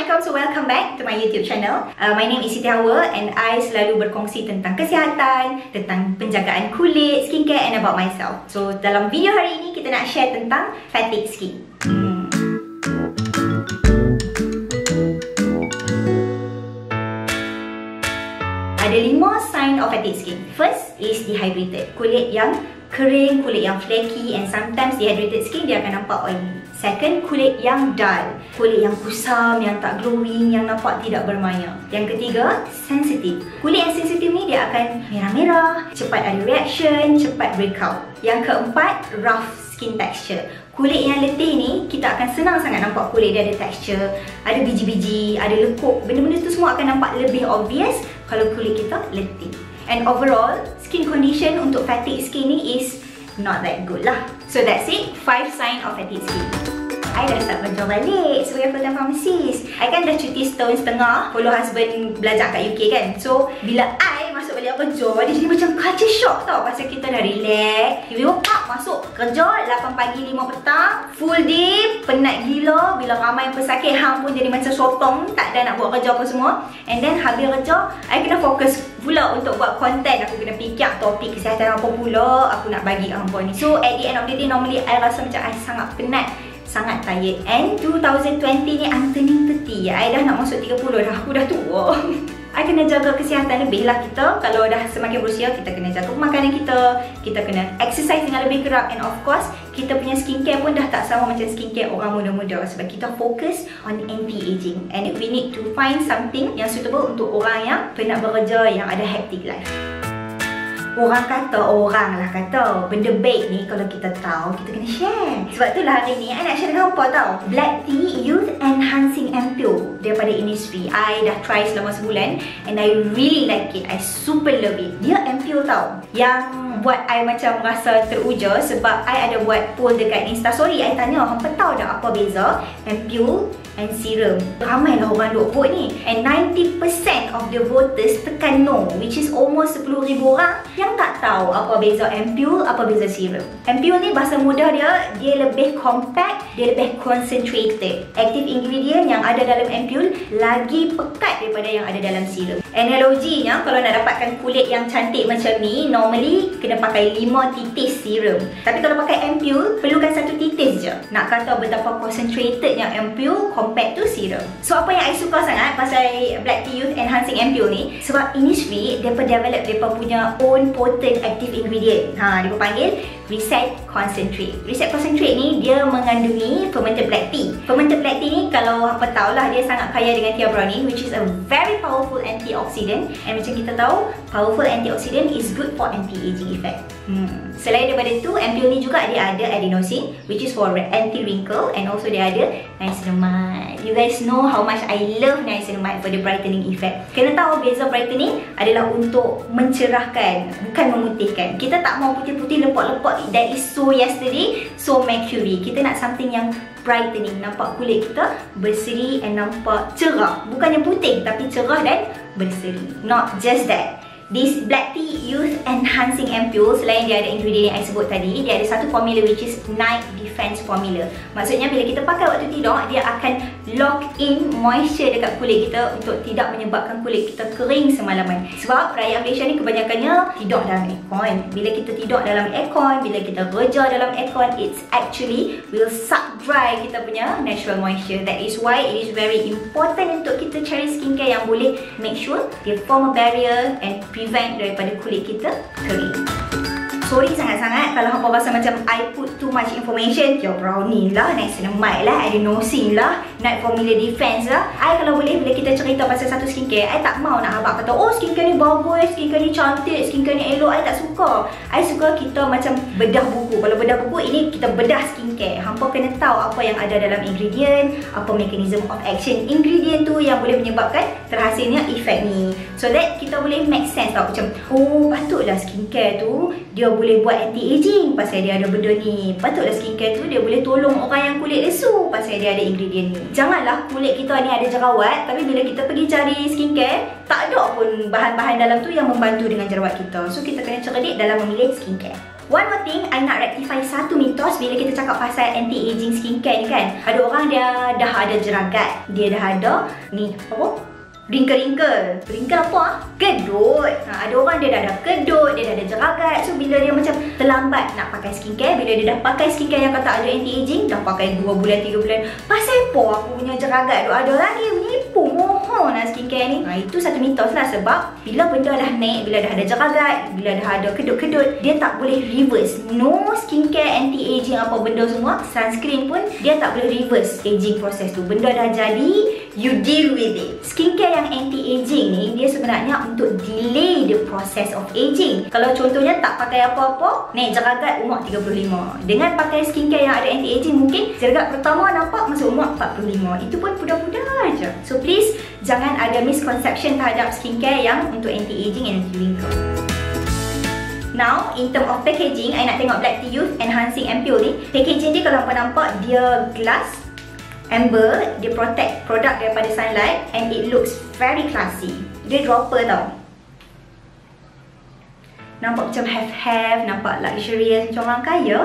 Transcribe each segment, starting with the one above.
Assalamualaikum, so welcome back to my YouTube channel. My name is Siti Hawa and I selalu berkongsi tentang kesihatan, tentang penjagaan kulit, skincare and about myself. So dalam video hari ini kita nak share tentang fatigue skin. Ada 5 sign of fatigue skin. First is dehydrated. Kulit yang kering, kulit yang flaky, and sometimes dehydrated skin dia akan nampak oily. Second, kulit yang dull. Kulit yang kusam, yang tak glowing, yang nampak tidak bermaya. Yang ketiga, sensitive. Kulit yang sensitif ni dia akan merah-merah, cepat ada reaction, cepat breakout. Yang keempat, rough skin texture. Kulit yang letih ni, kita akan senang sangat nampak kulit dia ada texture, ada biji-biji, ada lekuk. Benda-benda tu semua akan nampak lebih obvious kalau kulit kita letih. And overall, skin condition untuk fatigue skin ni is not that good lah. So that's it, 5 sign of fatigue skin. I dah start kerja balik sebagai full-time pharmacist. I kan dah cuti setahun setengah follow husband belajar kat UK kan. So bila I masuk balik kerja, dia jadi macam culture shock tau. Pasal kita dah relax, tiba-tiba masuk kerja 8 pagi 5 petang, full day, penat gila. Bila ramai yang pesakit, hang pun jadi macam sotong, tak ada nak buat kerja apa semua. And then habis kerja, I kena fokus pula untuk buat konten. Aku kena fikir topik kesihatan apa pula aku nak bagi hang pun ni. So at the end of the day, normally I rasa macam I sangat penat, sangat tired. And 2020 ni I'm turning 30. I dah nak masuk 30 dah. Aku dah tua. I kena jaga kesihatan lebih lah kita. Kalau dah semakin berusia, kita kena jaga makanan kita. Kita kena exercise dengan lebih kerap. And of course, kita punya skincare pun dah tak sama macam skincare orang muda-muda. Sebab kita fokus on anti-aging. And we need to find something yang suitable untuk orang yang penat bekerja, yang ada hectic life. Orang kata benda baik ni kalau kita tahu, kita kena share. Sebab itulah hari ni I nak share dengan apa tau, Black Tea Youth Enhancing Ampule daripada Innisfree. I dah try selama sebulan and I really like it. I super love it. Dia ampule tau, yang buat I macam rasa teruja sebab I ada buat poll dekat Instastory. I tanya, hampa tahu tak apa beza ampule and serum? Ramailah orang duk vote ni. And 90% of the voters tekan no, which is almost 10,000 orang yang tak tahu apa beza ampule, apa beza serum. Ampule ni bahasa mudah dia lebih compact, dia lebih concentrated. Active ingredient yang ada dalam ampule lagi pekat daripada yang ada dalam serum. Analoginya, kalau nak dapatkan kulit yang cantik macam ni, normally kena pakai 5 titis serum. Tapi kalau pakai ampule, perlukan 1 titis je. Nak kata betapa concentratednya ampule compared to serum. So apa yang I suka sangat pasal Black Tea Youth Enhancing Ampule ni, sebab Innisfree depa develop depa punya own potent active ingredient. Depa panggil Reset Concentrate. Reset Concentrate ni dia mengandungi fermented black tea. Fermented black tea ni kalau apa tahulah dia sangat kaya dengan theobromine, which is a very powerful antioxidant. And macam kita tahu, powerful antioxidant is good for anti-aging effect. Selain daripada itu, ampule ni juga dia ada adenosine, which is for anti-wrinkle, and also dia ada niacinamide. You guys know how much I love niacinamide for the brightening effect. Kena tahu beza brightening adalah untuk mencerahkan, bukan memutihkan. Kita tak mau putih-putih lepok-lepok. That is so yesterday, so mercury. Kita nak something yang brightening, nampak kulit kita berseri and nampak cerah. Bukannya putih, tapi cerah dan berseri. Not just that, this Black Tea Youth Enhancing Ampule, selain dia ada ingredient yang I sebut tadi, dia ada satu formula which is Night Defense Formula. Maksudnya bila kita pakai waktu tidur, dia akan lock in moisture dekat kulit kita untuk tidak menyebabkan kulit kita kering semalaman. Sebab rakyat Malaysia ni kebanyakannya tidur dalam aircon. Bila kita tidur dalam aircon, bila kita kerja dalam aircon, it's actually will suck dry kita punya natural moisture. That is why it is very important untuk kita cari skincare yang boleh make sure dia form a barrier and prevent daripada kulit kita kering. Sorry sangat-sangat kalau hampa rasa macam I put too much information. Theobromine lah, niacinamide lah, adenosine lah, night formula defense lah. I kalau boleh, bila kita cerita pasal satu skincare, I tak mau nak abang kata, oh skincare ni bagus, skincare ni cantik, skincare ni elok. I tak suka. I suka kita macam bedah buku. Kalau bedah buku, ini kita bedah skincare. Hampa kena tahu apa yang ada dalam ingredient, apa mechanism of action ingredient tu yang boleh menyebabkan terhasilnya efek ni. So that kita boleh make sense tau. Macam, oh patutlah skincare tu dia boleh buat anti-aging pasal dia ada benda ni. Patutlah skincare tu dia boleh tolong orang yang kulit lesu pasal dia ada ingredient ni. Janganlah kulit kita ni ada jerawat, tapi bila kita pergi cari skincare, tak ada pun bahan-bahan dalam tu yang membantu dengan jerawat kita. So kita kena cerdik dalam memilih skincare. One more thing, I nak rectify satu mitos bila kita cakap pasal anti-aging skincare ni kan. Ada orang dia dah ada jeragat, dia dah ada ni apa? Wrinkle. Wrinkle apa? Kedut. Ada orang dia dah ada kedut, dia dah ada jeragat. So bila dia macam terlambat nak pakai skincare, bila dia dah pakai skincare yang kata ada anti-aging, dah pakai 2 bulan, 3 bulan, pasal apa aku punya jeragat tu ada lagi? Menipu, mohon lah skincare ni. Itu satu mitos lah, sebab bila benda dah naik, bila dah ada jeragat, bila dah ada kedut-kedut, dia tak boleh reverse. No skincare anti-aging apa benda semua, sunscreen pun dia tak boleh reverse aging proses tu. Benda dah jadi, you deal with it. Skincare yang anti-aging ni, dia sebenarnya untuk delay the process of aging. Kalau contohnya tak pakai apa-apa, naik jeragat umur 35. Dengan pakai skincare yang ada anti-aging, mungkin jeragat pertama nampak masa umur 45. Itu pun mudah-mudah aja. So please, jangan ada misconception terhadap skincare yang untuk anti-aging and anti-wrinkle. Now, in term of packaging, I nak tengok Black Tea Youth Enhancing Ampoule ni. Packaging dia kalau nampak dia glass amber, dia protect produk daripada sunlight and it looks very classy. Dia dropper tau. Nampak macam have, nampak luxurious macam orang kaya.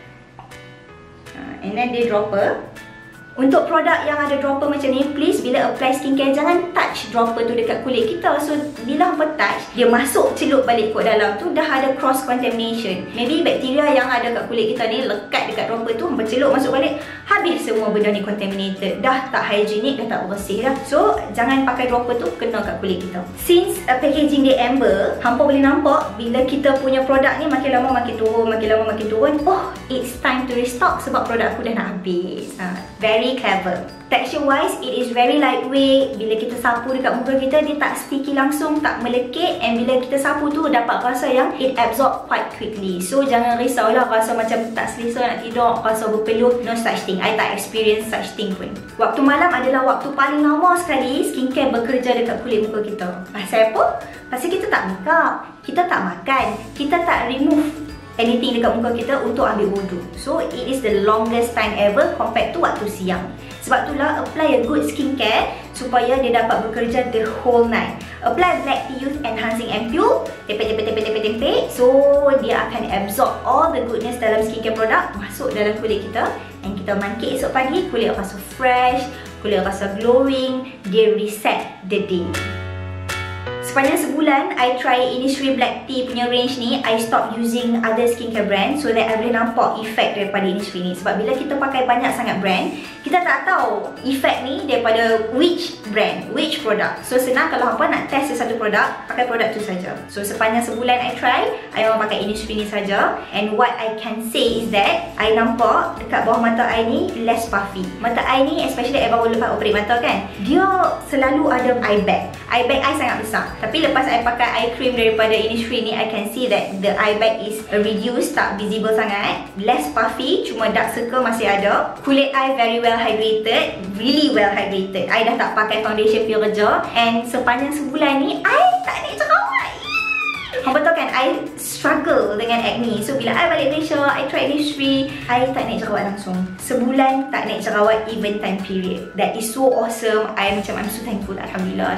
And then dia dropper. Untuk produk yang ada dropper macam ni, please bila apply skincare jangan touch dropper tu dekat kulit kita. So bila hampa touch, dia masuk celup balik kot dalam tu, dah ada cross contamination. Maybe bakteria yang ada kat kulit kita ni lekat dekat dropper tu, hampa celup masuk balik, habis semua benda ni contaminated. Dah tak hygienic, dah tak bersih dah. So jangan pakai dropper tu kena kat kulit kita. Since packaging dia amber, hampa boleh nampak bila kita punya produk ni makin lama makin turun, makin lama makin turun. Oh, it's time to restock sebab produk aku dah nak habis. Very clever. Texture wise, it is very lightweight. Bila kita sapu dekat muka kita, dia tak sticky langsung, tak melekit. And bila kita sapu tu, dapat rasa yang it absorb quite quickly. So jangan risaulah rasa macam tak selesa nak tidur, rasa berpeluh. No such thing. I tak experience such thing pun. Waktu malam adalah waktu paling lama sekali skincare bekerja dekat kulit muka kita. Pasal apa? Pasal kita tak make up, kita tak makan, kita tak remove anything dekat muka kita untuk ambil wudu. So it is the longest time ever compared to waktu siang. Sebab itulah apply a good skincare supaya dia dapat bekerja the whole night. Apply Black Tea Youth Enhancing Ampoule, tempeh. So dia akan absorb all the goodness dalam skincare product masuk dalam kulit kita, and kita mangkit esok pagi, kulit rasa fresh, kulit rasa glowing, dia reset the day. Sepanjang sebulan, I try Innisfree Black Tea punya range ni. I stop using other skincare brand so that I boleh nampak efek daripada Innisfree ni. Sebab bila kita pakai banyak sangat brand, kita tak tahu efek ni daripada which brand, which product. So senang kalau hampa nak test satu produk, pakai produk tu saja. So sepanjang sebulan I try, I memang pakai Innisfree ni saja. And what I can say is that I nampak dekat bawah mata I ni less puffy. Mata I ni, especially I baru lepas operate mata kan, dia selalu ada eye bag. Eye bag I sangat besar. Tapi lepas I pakai eye cream daripada Innisfree ni, I can see that the eye bag is reduced, tak visible sangat, less puffy, cuma dark circle masih ada. Kulit I very well hydrated, really well hydrated. I dah tak pakai foundation pure kerja, and sepanjang sebulan ni I tak naik jerawat. Hampa tahu kan, I struggle dengan acne. So bila I balik Malaysia, I try Innisfree, I tak naik jerawat langsung. Sebulan tak naik jerawat even time period. That is so awesome. I'm so thankful. Alhamdulillah.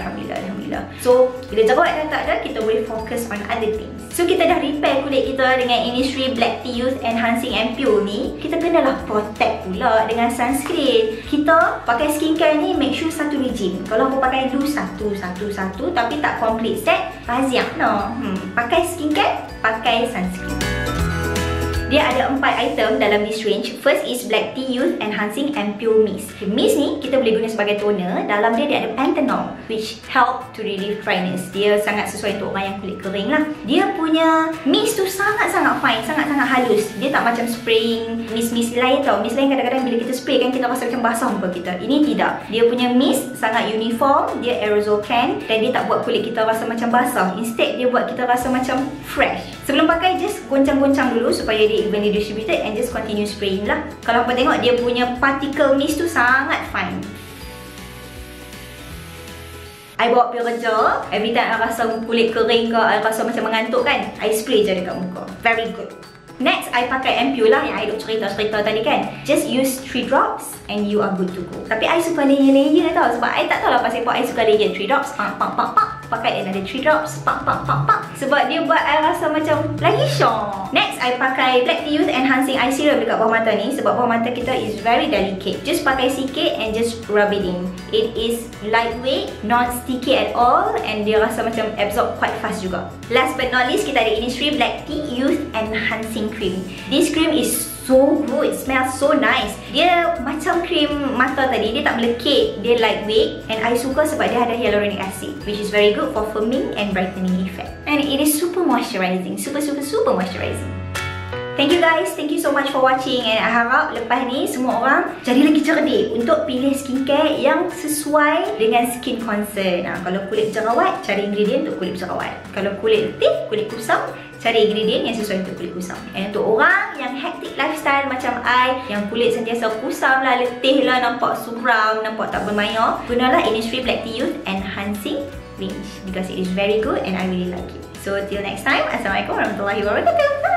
So bila jerawat dah tak ada, kita boleh fokus on other things. So kita dah repair kulit kita dengan Innisfree Black Tea Youth Enhancing Ampoule ni. Kita kenalah protect pula dengan sunscreen. Kita pakai skincare ni, make sure satu regime. Kalau aku pakai dulu satu tapi tak complete set, raziak no. Pakai skincare, pakai sunscreen. Dia ada 4 item dalam this range. First is Black Tea Youth Enhancing Ampoule Mist. Mist ni kita boleh guna sebagai toner. Dalam dia ada panthenol, which help to relieve dryness. Dia sangat sesuai untuk orang yang kulit kering lah. Dia punya mist tu sangat-sangat fine, sangat-sangat halus. Dia tak macam spraying mist lain tau. Mist lain kadang-kadang bila kita spray kan, kita rasa macam basah muka kita. Ini tidak. Dia punya mist sangat uniform. Dia aerosol can, dan dia tak buat kulit kita rasa macam basah. Instead, dia buat kita rasa macam fresh. Sebelum pakai, just goncang-goncang dulu supaya dia evenly distributed, and just continue spraying lah. Kalau hampa tengok, dia punya particle mist tu sangat fine. I bawa pergi kerja, every time I rasa kulit kering ke, I rasa macam mengantuk kan, I spray je dekat muka. Very good. Next, I pakai ampoule lah yang I duk cerita-cerita tadi kan. Just use 3 drops and you are good to go. Tapi I suka layer-layer tau, sebab I tak tahu lah pasal apa I suka layer 3 drops. pakai another 3 drops, sebab dia buat I rasa macam lagi syok. Next, I pakai Black Tea Youth Enhancing Eye Serum dekat bawah mata ni, sebab bawah mata kita is very delicate. Just pakai sikit and just rub it in. It is lightweight, not sticky at all, and dia rasa macam absorb quite fast juga. Last but not least, kita ada Innisfree Black Tea Youth Enhancing Cream. This cream is so good, it smells so nice. Dia macam krim mata tadi, dia tak melekit, dia lightweight, and I suka sebab dia ada hyaluronic acid, which is very good for firming and brightening effect. And it is super moisturizing, super moisturizing. Thank you guys, thank you so much for watching, and I harap lepas ni semua orang jadi lagi cerdik untuk pilih skincare yang sesuai dengan skin concern. Kalau kulit jerawat, cari ingredient untuk kulit jerawat. Kalau kulit letih, kulit kusam, cari ingredient yang sesuai untuk kulit kusam. And untuk orang yang hectic lifestyle macam I, yang kulit sentiasa kusam lah, letih lah, nampak suram, nampak tak bermaya, gunalah Innisfree Black Tea Youth Enhancing range because it is very good and I really like it. So till next time, Assalamualaikum warahmatullahi wabarakatuh.